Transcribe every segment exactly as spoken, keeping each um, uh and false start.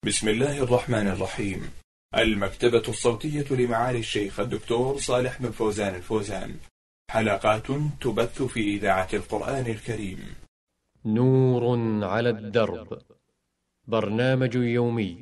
بسم الله الرحمن الرحيم. المكتبة الصوتية لمعالي الشيخ الدكتور صالح بن فوزان الفوزان، حلقات تبث في إذاعة القرآن الكريم. نور على الدرب، برنامج يومي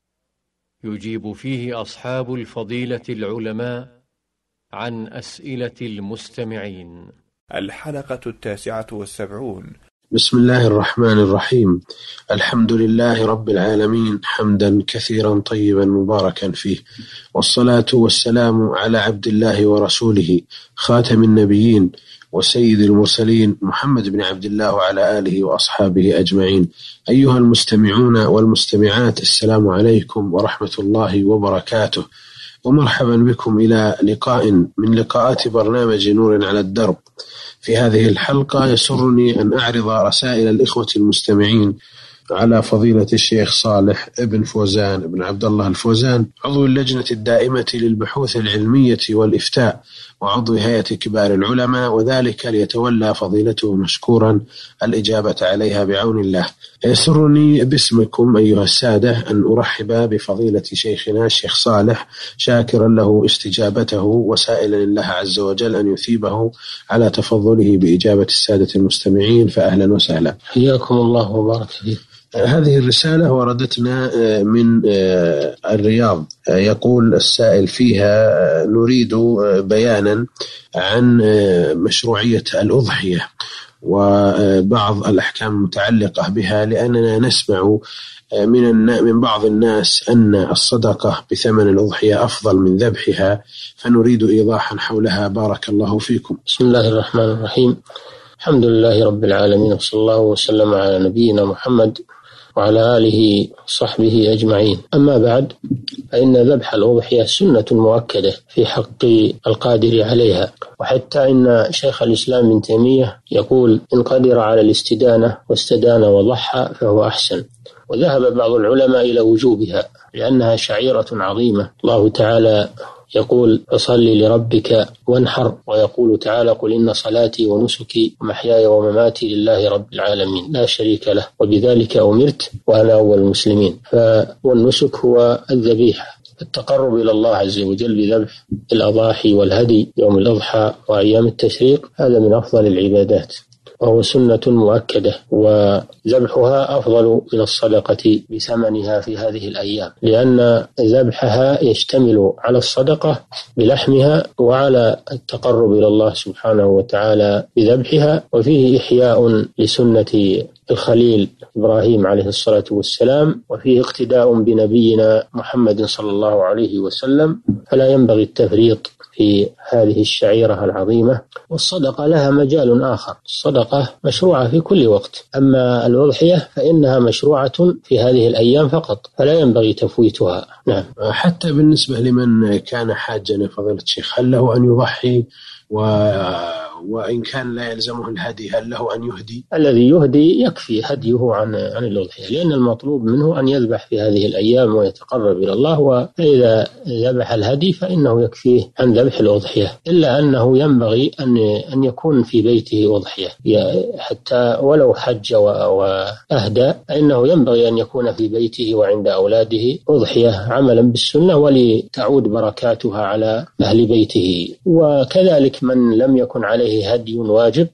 يجيب فيه أصحاب الفضيلة العلماء عن أسئلة المستمعين. الحلقة التاسعة والسبعون. بسم الله الرحمن الرحيم. الحمد لله رب العالمين، حمدا كثيرا طيبا مباركا فيه، والصلاة والسلام على عبد الله ورسوله خاتم النبيين وسيد المرسلين محمد بن عبد الله وعلى آله وأصحابه أجمعين. أيها المستمعون والمستمعات، السلام عليكم ورحمة الله وبركاته، ومرحبا بكم إلى لقاء من لقاءات برنامج نور على الدرب. في هذه الحلقة يسرني أن أعرض رسائل الإخوة المستمعين على فضيلة الشيخ صالح بن فوزان بن عبد الله الفوزان، عضو اللجنة الدائمة للبحوث العلمية والإفتاء وعضو هيئة كبار العلماء، وذلك ليتولى فضيلته مشكورا الإجابة عليها بعون الله. يسرني باسمكم أيها السادة أن أرحب بفضيلة شيخنا الشيخ صالح، شاكرا له استجابته وسائلا الله عز وجل أن يثيبه على تفضله بإجابة السادة المستمعين، فأهلا وسهلا. حياكم الله وبارك فيك. هذه الرسالة وردتنا من الرياض. يقول السائل فيها: نريد بيانا عن مشروعية الأضحية وبعض الأحكام المتعلقة بها، لأننا نسمع من من بعض الناس أن الصدقة بثمن الأضحية أفضل من ذبحها، فنريد إيضاحا حولها بارك الله فيكم. بسم الله الرحمن الرحيم. الحمد لله رب العالمين، وصلى الله وسلم على نبينا محمد وعلى آله وصحبه أجمعين. أما بعد، فإن ذبح الأضحية سنة مؤكدة في حق القادر عليها، وحتى إن شيخ الإسلام ابن تيمية يقول: إن قدر على الاستدانة واستدان وضحى فهو أحسن. وذهب بعض العلماء إلى وجوبها لأنها شعيرة عظيمة. الله تعالى يقول: فصل لربك وانحر، ويقول تعالى: قل إن صلاتي ونسكي ومحياي ومماتي لله رب العالمين لا شريك له وبذلك أمرت وأنا أول المسلمين. فالنسك هو الذبيحة، التقرب إلى الله عز وجل بذبح الأضاحي والهدي يوم الأضحى وأيام التشريق، هذا من أفضل العبادات وهو سنة مؤكدة، وذبحها أفضل من الصدقة بثمنها في هذه الأيام، لأن ذبحها يشتمل على الصدقة بلحمها وعلى التقرب إلى الله سبحانه وتعالى بذبحها، وفيه إحياء لسنة الخليل إبراهيم عليه الصلاة والسلام، وفيه اقتداء بنبينا محمد صلى الله عليه وسلم، فلا ينبغي التفريط في هذه الشعيرة العظيمة. والصدقة لها مجال آخر، الصدقة مشروعة في كل وقت، أما الأضحية فإنها مشروعة في هذه الأيام فقط، فلا ينبغي تفويتها. نعم. حتى بالنسبة لمن كان حاجا فضيلة الشيخ، هل له أن يضحي؟ و... وإن كان لا يلزمه الهدي، هل له أن يهدي؟ الذي يهدي يكفي هديه عن عن الأضحية، لأن المطلوب منه أن يذبح في هذه الأيام ويتقرب إلى الله، وإذا ذبح الهدي فإنه يكفيه عن ذبح الأضحية، إلا أنه ينبغي أن أن يكون في بيته أضحية، حتى ولو حج وأهدى فإنه ينبغي أن يكون في بيته وعند أولاده أضحية، عملا بالسنة ولتعود بركاتها على أهل بيته. وكذلك من لم يكن عليه هدي واجب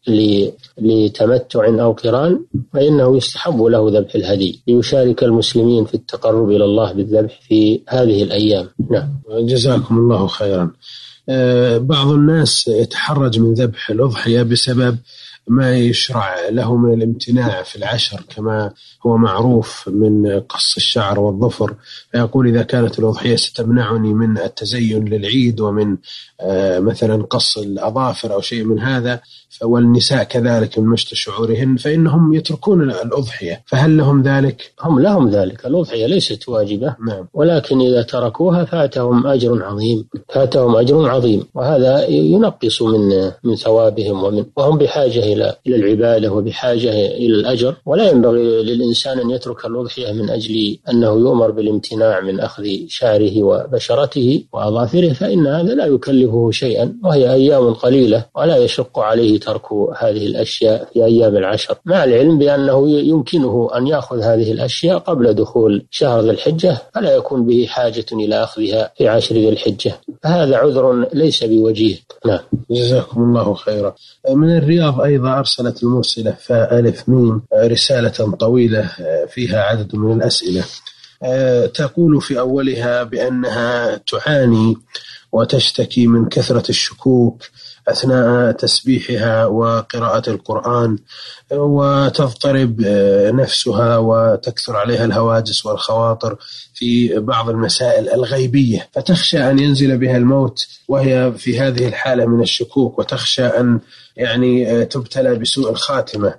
لتمتع أو قران، فإنه يستحب له ذبح الهدي ليشارك المسلمين في التقرب إلى الله بالذبح في هذه الأيام. نعم. جزاكم الله خيرا. بعض الناس يتحرج من ذبح الأضحية بسبب ما يشرع له من الامتناع في العشر، كما هو معروف من قص الشعر والظفر، فيقول: إذا كانت الأضحية ستمنعني من التزين للعيد ومن مثلا قص الأظافر أو شيء من هذا، والنساء كذلك من مشط شعورهن، فإنهم يتركون الأضحية، فهل لهم ذلك؟ هم لهم ذلك. الأضحية ليست واجبة، نعم. ولكن إذا تركوها فاتهم أجر عظيم، فاتهم أجر عظيم، وهذا ينقص من من ثوابهم، ومن وهم بحاجة إلى إلى العبادة وبحاجة إلى الأجر، ولا ينبغي للإنسان أن يترك الأضحية من أجل أنه يؤمر بالامتناع من أخذ شعره وبشرته وأظافره، فإن هذا لا يكلفه شيئا، وهي أيام قليلة ولا يشق عليه ترك هذه الأشياء في أيام العشر، مع العلم بأنه يمكنه أن يأخذ هذه الأشياء قبل دخول شهر ذي الحجة، فلا يكون به حاجة إلى أخذها في عشر ذي الحجة، فهذا عذر ليس بوجيه. نعم. جزاكم الله خيرا. من الرياض أيضا أرسلت المرسلة فألف ميم رسالة طويلة فيها عدد من الأسئلة، تقول في أولها بأنها تعاني وتشتكي من كثرة الشكوك أثناء تسبيحها وقراءة القرآن، وتضطرب نفسها وتكثر عليها الهواجس والخواطر في بعض المسائل الغيبية، فتخشى أن ينزل بها الموت وهي في هذه الحالة من الشكوك، وتخشى أن يعني تبتلى بسوء الخاتمة،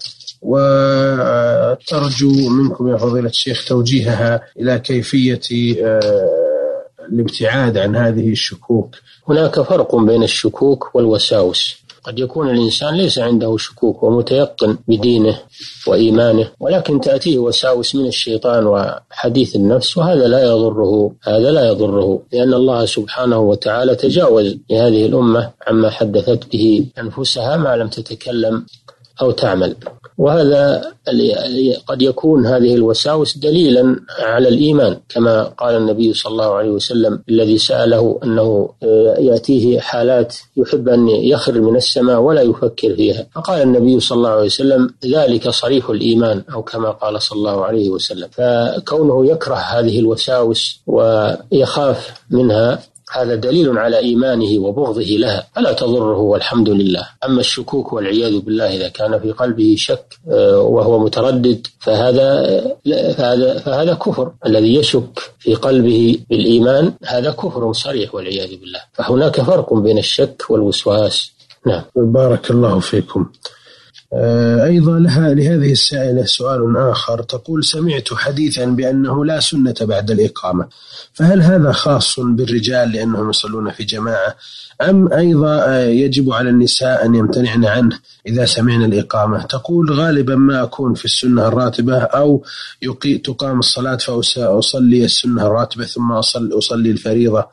وترجو منكم يا فضيلة الشيخ توجيهها إلى كيفية الابتعاد عن هذه الشكوك. هناك فرق بين الشكوك والوساوس. قد يكون الإنسان ليس عنده شكوك ومتيقن بدينه وإيمانه، ولكن تأتيه وساوس من الشيطان وحديث النفس، وهذا لا يضره هذا لا يضره لأن الله سبحانه وتعالى تجاوز لهذه الأمة عما حدثت به أنفسها ما لم تتكلم أو تعمل. وهذا قد يكون هذه الوساوس دليلا على الإيمان، كما قال النبي صلى الله عليه وسلم الذي سأله أنه يأتيه حالات يحب أن يخر من السماء ولا يفكر فيها، فقال النبي صلى الله عليه وسلم ذلك صريح الإيمان، أو كما قال صلى الله عليه وسلم. فكونه يكره هذه الوساوس ويخاف منها هذا دليل على إيمانه وبغضه لها، فلا تضره والحمد لله. أما الشكوك والعياذ بالله إذا كان في قلبه شك وهو متردد فهذا فهذا فهذا كفر. الذي يشك في قلبه بالإيمان هذا كفر صريح والعياذ بالله. فهناك فرق بين الشك والوسواس. نعم. بارك الله فيكم. أيضا لها لهذه السائلة سؤال آخر، تقول سمعت حديثا بأنه لا سنة بعد الإقامة، فهل هذا خاص بالرجال لأنهم يصلون في جماعة، أم أيضا يجب على النساء أن يمتنعن عنه إذا سمعنا الإقامة؟ تقول غالبا ما أكون في السنة الراتبة أو تقام الصلاة فأصلي السنة الراتبة ثم أصلي, أصلي الفريضة،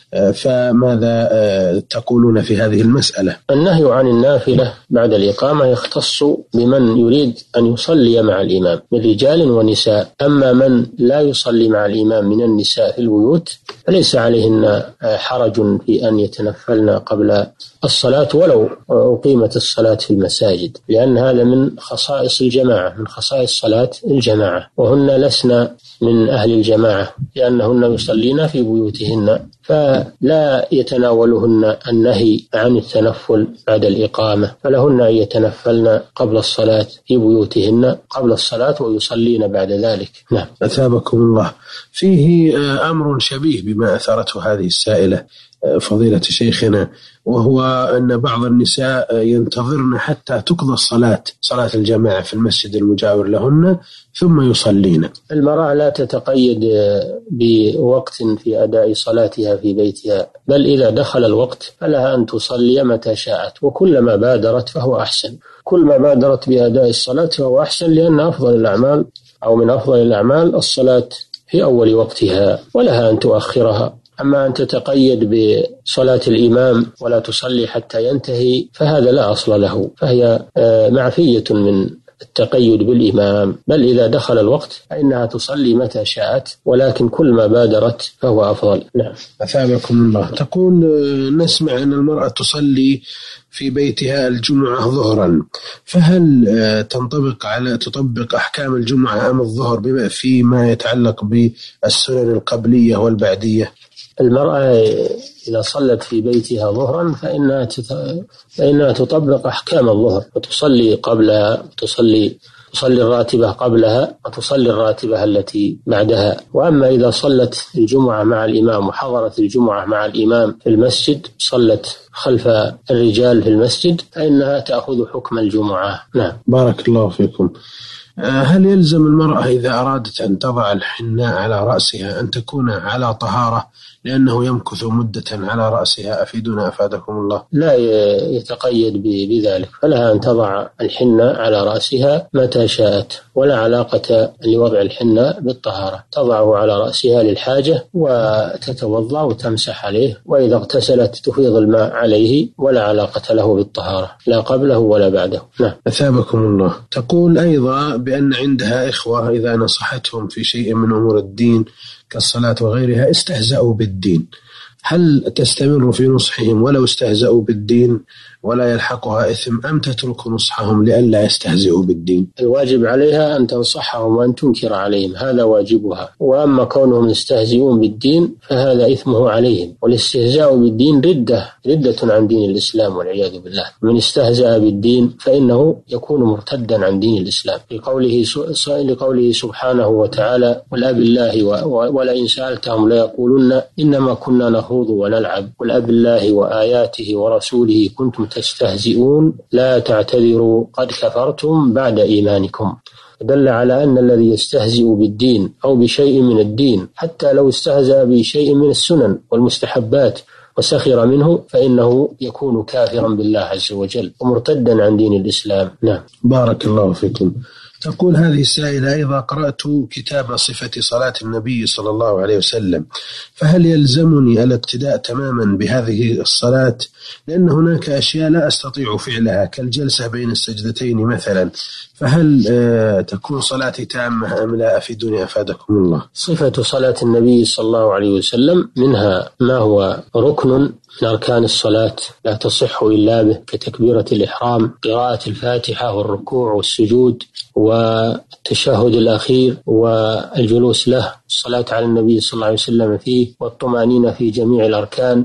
فماذا تقولون في هذه المسألة؟ النهي عن النافلة بعد الإقامة يختص بمن يريد أن يصلي مع الإمام من رجال ونساء، أما من لا يصلي مع الإمام من النساء في البيوت فليس عليهن حرج في أن يتنفلن قبل الصلاة ولو أقيمت الصلاة في المساجد، لأن هذا من خصائص الجماعة، من خصائص صلاة الجماعة، وهن لسن من أهل الجماعة لأنهن يصلين في بيوتهن، فلا يتناولهن النهي عن التنفل بعد الإقامة، فلهن أن يتنفلن قبل الصلاة في بيوتهن قبل الصلاة ويصلين بعد ذلك. نعم. أثابكم الله. فيه أمر شبيه بما أثارته هذه السائلة فضيلة شيخنا، وهو أن بعض النساء ينتظرن حتى تقضى الصلاة صلاة الجماعة في المسجد المجاور لهن ثم يصلين. المرأة لا تتقيد بوقت في أداء صلاتها في بيتها، بل إذا دخل الوقت فلها أن تصلي متى شاءت، وكلما بادرت فهو أحسن. كل ما بادرت بأداء الصلاة فهو أحسن، لأن أفضل الأعمال أو من أفضل الأعمال الصلاة في أول وقتها، ولها أن تؤخرها. أما أن تتقيد بصلاة الإمام ولا تصلي حتى ينتهي فهذا لا أصل له، فهي معفية من التقيد بالإمام، بل إذا دخل الوقت فإنها تصلي متى شاءت، ولكن كل ما بادرت فهو أفضل. نعم. أثابكم الله. تقول نسمع أن المرأة تصلي في بيتها الجمعة ظهرا، فهل تنطبق على تطبق أحكام الجمعة أم الظهر فيما يتعلق بالسنن القبلية والبعدية؟ المرأة إذا صلت في بيتها ظهرا فإنها فإنها تطبق أحكام الظهر، وتصلي قبلها، تصلي تصلي الراتبة قبلها وتصلي الراتبة التي بعدها. وأما إذا صلت الجمعة مع الإمام وحضرت الجمعة مع الإمام في المسجد، صلت خلف الرجال في المسجد، فإنها تأخذ حكم الجمعة. نعم. بارك الله فيكم. هل يلزم المرأة إذا أرادت أن تضع الحناء على رأسها أن تكون على طهارة لأنه يمكث مدة على رأسها؟ أفيدنا أفادكم الله. لا يتقيد بذلك، فلها أن تضع الحناء على رأسها متى شاءت، ولا علاقة لوضع الحناء بالطهارة. تضعه على رأسها للحاجة وتتوضأ وتمسح عليه، وإذا اغتسلت تفيض الماء عليه، ولا علاقة له بالطهارة لا قبله ولا بعده. نعم. أثابكم الله. تقول أيضا بأن عندها إخوة إذا نصحتهم في شيء من أمور الدين كالصلاة وغيرها استهزأوا بالدين، هل تستمر في نصحهم ولو استهزأوا بالدين ولا يلحقها إثم، أم تترك نصحهم لئلا يستهزئوا بالدين؟ الواجب عليها أن تنصحهم وأن تنكر عليهم، هذا واجبها. وأما كونهم يستهزئون بالدين فهذا إثمه عليهم، والاستهزاء بالدين ردة ردة عن دين الإسلام والعياذ بالله. من استهزأ بالدين فإنه يكون مرتدا عن دين الإسلام، لقوله لقوله سبحانه وتعالى: قل أب الله ولئن سألتهم ليقولن إنما كنا نخوض ونلعب، قل أب الله وآياته ورسوله كنتم تستهزئون لا تعتذروا قد كفرتم بعد إيمانكم. دل على أن الذي يستهزئ بالدين أو بشيء من الدين، حتى لو استهزأ بشيء من السنن والمستحبات وسخر منه، فإنه يكون كافرا بالله عز وجل ومرتدا عن دين الإسلام. نعم. بارك الله فيكم. تقول هذه السائلة: إذا قرأت كتاب صفة صلاة النبي صلى الله عليه وسلم فهل يلزمني الابتداء تماما بهذه الصلاة؟ لأن هناك أشياء لا أستطيع فعلها كالجلسة بين السجدتين مثلا، فهل آه تكون صلاتي تامة أم لا؟ أفيدوني أفادكم الله. صفة صلاة النبي صلى الله عليه وسلم منها ما هو ركن من أركان الصلاة لا تصح إلا به، كتكبيرة الإحرام، قراءة الفاتحة والركوع والسجود والتشهد الأخير والجلوس له، الصلاة على النبي صلى الله عليه وسلم فيه، والطمأنينة في جميع الأركان،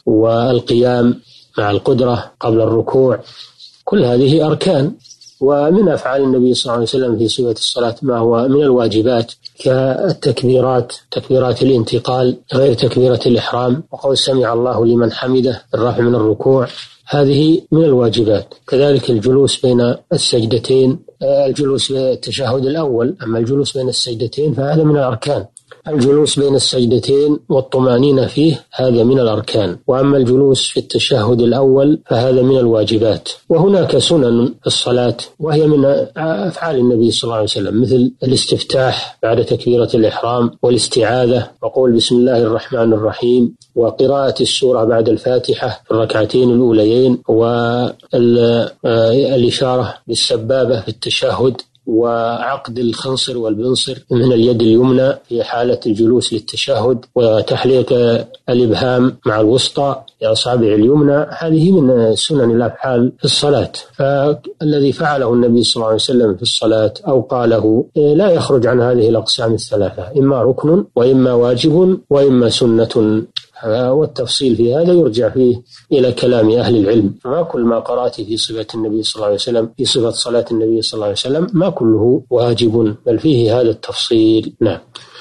والقيام مع القدرة قبل الركوع. كل هذه أركان. ومن أفعال النبي صلى الله عليه وسلم في صفة الصلاة ما هو من الواجبات كالتكبيرات، تكبيرات الانتقال غير تكبيرة الإحرام، وقول سمع الله لمن حمده، الرفع من الركوع، هذه من الواجبات. كذلك الجلوس بين السجدتين، الجلوس بالتشهد الأول. أما الجلوس بين السجدتين فهذا من الأركان. الجلوس بين السجدتين والطمأنينة فيه هذا من الأركان. وأما الجلوس في التشهد الأول فهذا من الواجبات. وهناك سنن الصلاة وهي من أفعال النبي صلى الله عليه وسلم، مثل الاستفتاح بعد تكبيرة الإحرام، والاستعاذة، وقول بسم الله الرحمن الرحيم، وقراءة السورة بعد الفاتحة في الركعتين الأوليين، والإشارة بالسبابة في التشهد، وعقد الخنصر والبنصر من اليد اليمنى في حالة الجلوس للتشهد، وتحليق الإبهام مع الوسطى لأصابع اليمنى. هذه من سنن الأفعال في الصلاة. فالذي فعله النبي صلى الله عليه وسلم في الصلاة أو قاله لا يخرج عن هذه الأقسام الثلاثة، إما ركن وإما واجب وإما سنة. والتفصيل في هذا يرجع فيه إلى كلام أهل العلم. ما كل ما قرأت في صفة النبي صلى الله عليه وسلم في صفة صلاة النبي صلى الله عليه وسلم ما كله واجب، بل فيه هذا التفصيل. نعم.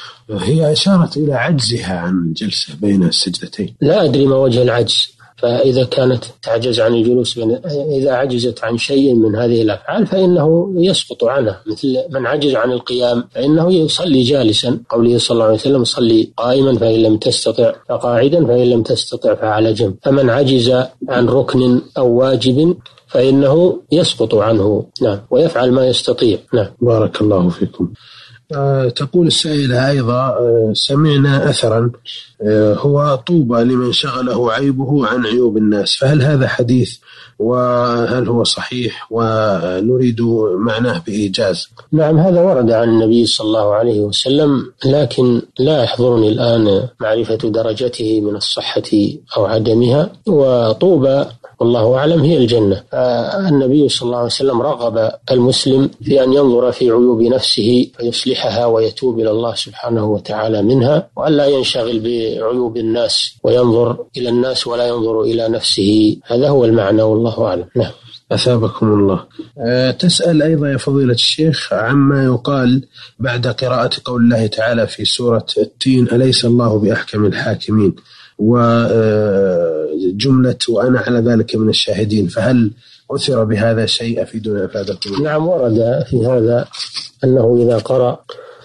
هي أشارت إلى عجزها عن الجلسة بين السجدتين. لا أدري ما وجه العجز، فإذا كانت تعجز عن الجلوس بين، إذا عجزت عن شيء من هذه الأفعال فإنه يسقط عنه، مثل من عجز عن القيام فإنه يصلي جالسا، قوله صلى الله عليه وسلم: صلي قائما فإن لم تستطع فقاعدا فإن لم تستطع فعلى جنب. فمن عجز عن ركن أو واجب فإنه يسقط عنه. نعم. ويفعل ما يستطيع. نعم. بارك الله فيكم. أه تقول السائلة أيضا: أه سمعنا أثرا أه هو طوبى لمن شغله عيبه عن عيوب الناس، فهل هذا حديث وهل هو صحيح؟ ونريد معناه بإيجاز. نعم، هذا ورد عن النبي صلى الله عليه وسلم، لكن لا يحضرني الآن معرفة درجته من الصحة أو عدمها. وطوبى والله أعلم هي الجنة. النبي صلى الله عليه وسلم رغب المسلم في أن ينظر في عيوب نفسه فيصلحها ويتوب إلى الله سبحانه وتعالى منها، وأن لا ينشغل بعيوب الناس وينظر إلى الناس ولا ينظر إلى نفسه. هذا هو المعنى والله أعلم. نعم. أثابكم الله. أه تسأل أيضا يا فضيلة الشيخ عما يقال بعد قراءة قول الله تعالى في سورة التين: أليس الله بأحكم الحاكمين، وجملة وأنا على ذلك من الشاهدين، فهل أثر بهذا شيء أفيدنا أفادكم. نعم، ورد في هذا أنه إذا قرأ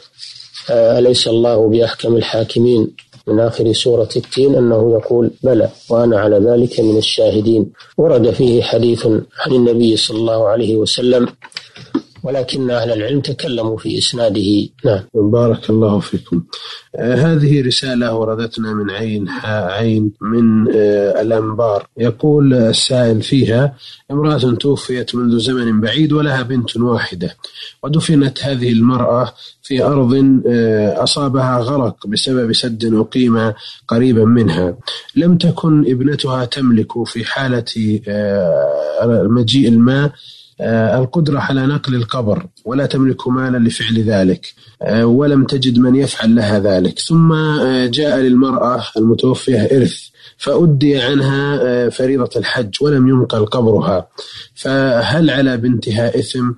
أليس الله بأحكم الحاكمين من آخر سورة التين أنه يقول بلى وأنا على ذلك من الشاهدين. ورد فيه حديث عن النبي صلى الله عليه وسلم، ولكن أهل العلم تكلموا في إسناده. نعم. بارك الله فيكم. آه هذه رسالة وردتنا من عين عين من آه الأنبار. يقول السائل فيها: امرأة توفيت منذ زمن بعيد ولها بنت واحدة، ودفنت هذه المرأة في أرض آه أصابها غرق بسبب سد أقيم قريبا منها. لم تكن ابنتها تملك في حالة آه مجيء الماء القدرة على نقل القبر، ولا تملك مالا لفعل ذلك، ولم تجد من يفعل لها ذلك. ثم جاء للمرأة المتوفية إرث، فأدي عنها فريضة الحج ولم ينقل قبرها، فهل على بنتها إثم؟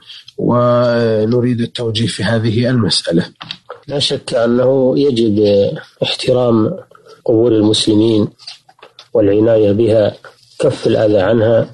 ونريد التوجيه في هذه المسألة. لا شك أنه يجب احترام قبور المسلمين والعناية بها، كف الأذى عنها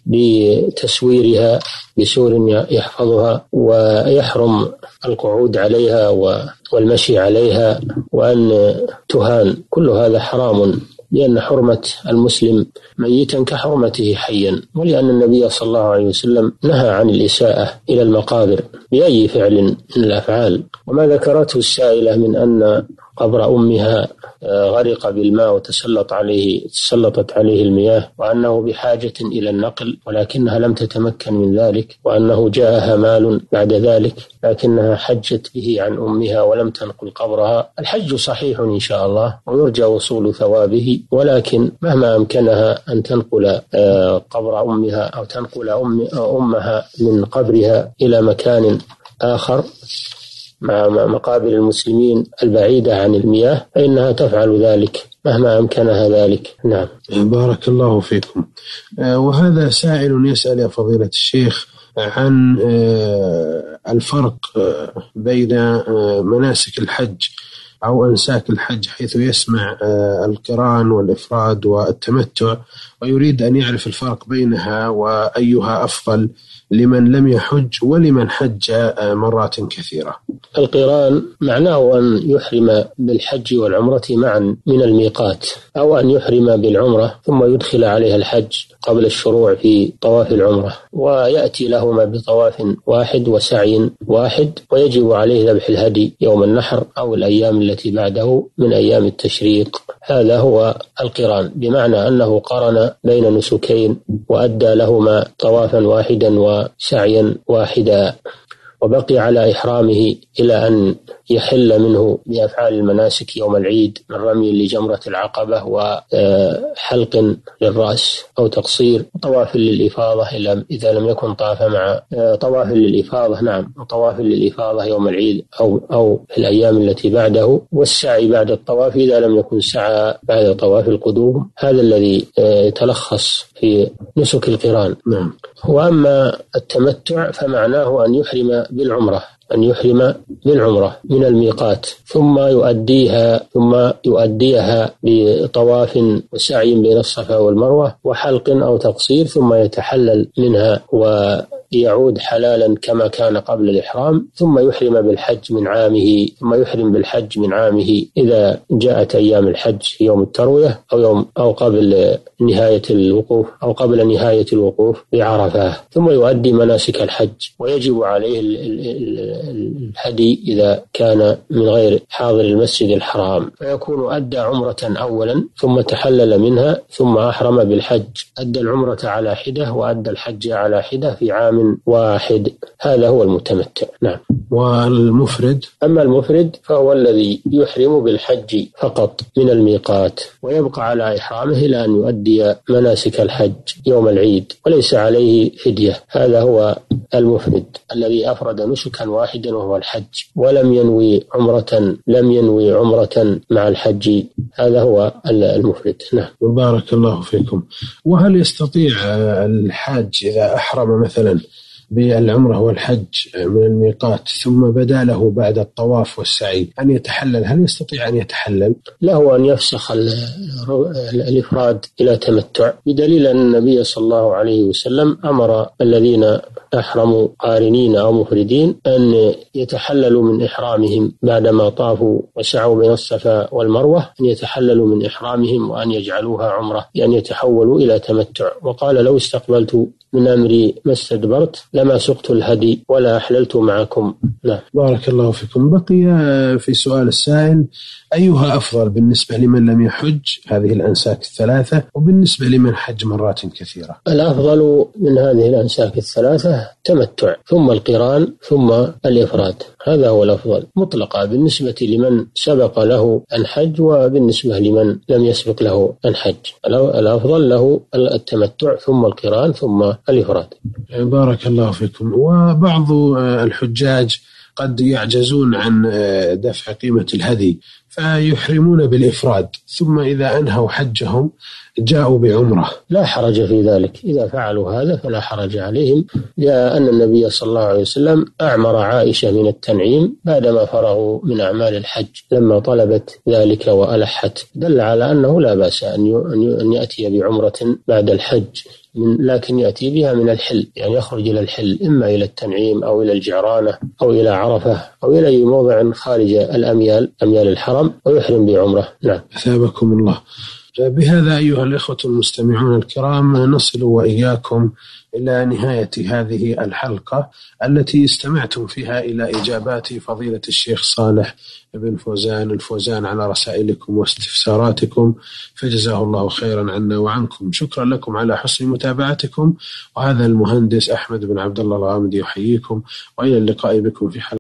بتسويرها بسور يحفظها، ويحرم القعود عليها والمشي عليها وأن تهان. كل هذا حرام، لأن حرمة المسلم ميتا كحرمته حيا، ولأن النبي صلى الله عليه وسلم نهى عن الإساءة إلى المقابر بأي فعل من الأفعال. وما ذكرته السائلة من أن قبر أمها غرق بالماء وتسلط عليه تسلطت عليه المياه، وأنه بحاجة إلى النقل ولكنها لم تتمكن من ذلك، وأنه جاءها مال بعد ذلك لكنها حجت به عن أمها ولم تنقل قبرها. الحج صحيح إن شاء الله ويرجى وصول ثوابه، ولكن مهما أمكنها أن تنقل قبر أمها أو تنقل أم أمها من قبرها إلى مكان آخر مع مقابر المسلمين البعيدة عن المياه، فإنها تفعل ذلك مهما أمكنها ذلك. نعم. بارك الله فيكم. وهذا سائل يسأل يا فضيلة الشيخ عن الفرق بين مناسك الحج أو أنساك الحج، حيث يسمع القران والإفراد والتمتع، ويريد أن يعرف الفرق بينها وأيها أفضل لمن لم يحج ولمن حج مرات كثيرة. القران معناه أن يحرم بالحج والعمرة معا من الميقات، أو أن يحرم بالعمرة ثم يدخل عليها الحج قبل الشروع في طواف العمرة، ويأتي لهما بطواف واحد وسعي واحد، ويجب عليه ذبح الهدي يوم النحر أو الأيام التي بعده من أيام التشريق. هذا هو القران، بمعنى أنه قرن بين نسكين وأدى لهما طوافا واحدا وسعيا واحدا، وبقي على إحرامه إلى أن يحل منه بأفعال المناسك يوم العيد من رمي لجمرة العقبة وحلق للرأس أو تقصير، طواف للإفاضة إذا لم يكن طاف مع طواف للإفاضة نعم طواف للإفاضة يوم العيد أو أو في الأيام التي بعده، والسعي بعد الطواف إذا لم يكن سعى بعد طواف القدوم. هذا الذي يتلخص في نسك القران. نعم. وأما التمتع فمعناه أن يحرم بالعمرة أن يحرم بالعمرة من الميقات ثم يؤديها ثم يؤديها بطواف وسعي بين الصفا والمروة وحلق أو تقصير، ثم يتحلل منها ويعود حلالا كما كان قبل الإحرام، ثم يحرم بالحج من عامه ثم يحرم بالحج من عامه إذا جاءت أيام الحج في يوم التروية أو يوم أو قبل نهاية الوقوف أو قبل نهاية الوقوف بعرفة، ثم يؤدي مناسك الحج. ويجب عليه الهدي إذا كان من غير حاضر المسجد الحرام، فيكون أدى عمرة أولا ثم تحلل منها ثم أحرم بالحج، أدى العمرة على حدة وأدى الحج على حدة في عام واحد. هذا هو المتمتع. نعم. والمفرد؟ أما المفرد فهو الذي يحرم بالحج فقط من الميقات ويبقى على إحرامه إلى أن يؤدي مناسك الحج يوم العيد وليس عليه فدية. هذا هو المفرد الذي أفرد نسكا واحدا وهو الحج ولم ينوي عمرة لم ينوي عمرة مع الحج. هذا هو المفرد. نعم. بارك الله فيكم. وهل يستطيع الحاج إذا أحرم مثلا بالعمرة والحج من الميقات ثم بدا له بعد الطواف والسعي أن يتحلل، هل يستطيع أن يتحلل؟ له أن يفسخ الإفراد إلى تمتع، بدليل أن النبي صلى الله عليه وسلم أمر الذين أحرموا قارنين أو مفردين أن يتحللوا من إحرامهم بعدما طافوا وسعوا بين الصفا والمروة، أن يتحللوا من إحرامهم وأن يجعلوها عمرة، يعني يتحولوا إلى تمتع. وقال: لو استقبلت من أمري ما استدبرت لما سقت الهدي ولا أحللت معكم. لا. بارك الله فيكم. بقي في سؤال السائل: أيها أفضل بالنسبة لمن لم يحج هذه الأنساك الثلاثة وبالنسبة لمن حج مرات كثيرة؟ الأفضل من هذه الأنساك الثلاثة تمتع، ثم القران، ثم الإفراد، هذا هو الأفضل مطلقا بالنسبة لمن سبق له أن حج وبالنسبة لمن لم يسبق له أن حج. الأفضل له التمتع ثم القران ثم الإفراد. بارك الله فيكم. وبعض الحجاج قد يعجزون عن دفع قيمة الهدي فيحرمون بالإفراد، ثم إذا أنهوا حجهم جاءوا بعمرة. لا حرج في ذلك، إذا فعلوا هذا فلا حرج عليهم، لأن النبي صلى الله عليه وسلم أعمر عائشة من التنعيم بعدما فرغوا من أعمال الحج لما طلبت ذلك وألحت، دل على أنه لا بأس أن يأتي بعمرة بعد الحج، لكن يأتي بها من الحل، يعني يخرج إلى الحل، إما إلى التنعيم أو إلى الجعرانة أو إلى عرفة أو إلى أي موضع خارج الأميال أميال الحرم ويحرم بعمرة. نعم. أثابكم الله. بهذا أيها الإخوة المستمعون الكرام نصل وإياكم إلى نهاية هذه الحلقة التي استمعتم فيها إلى إجابات فضيلة الشيخ صالح بن فوزان الفوزان على رسائلكم واستفساراتكم، فجزاه الله خيرا عنا وعنكم. شكرا لكم على حسن متابعتكم، وهذا المهندس أحمد بن عبد الله الغامدي يحييكم، وإلى اللقاء بكم في حلقة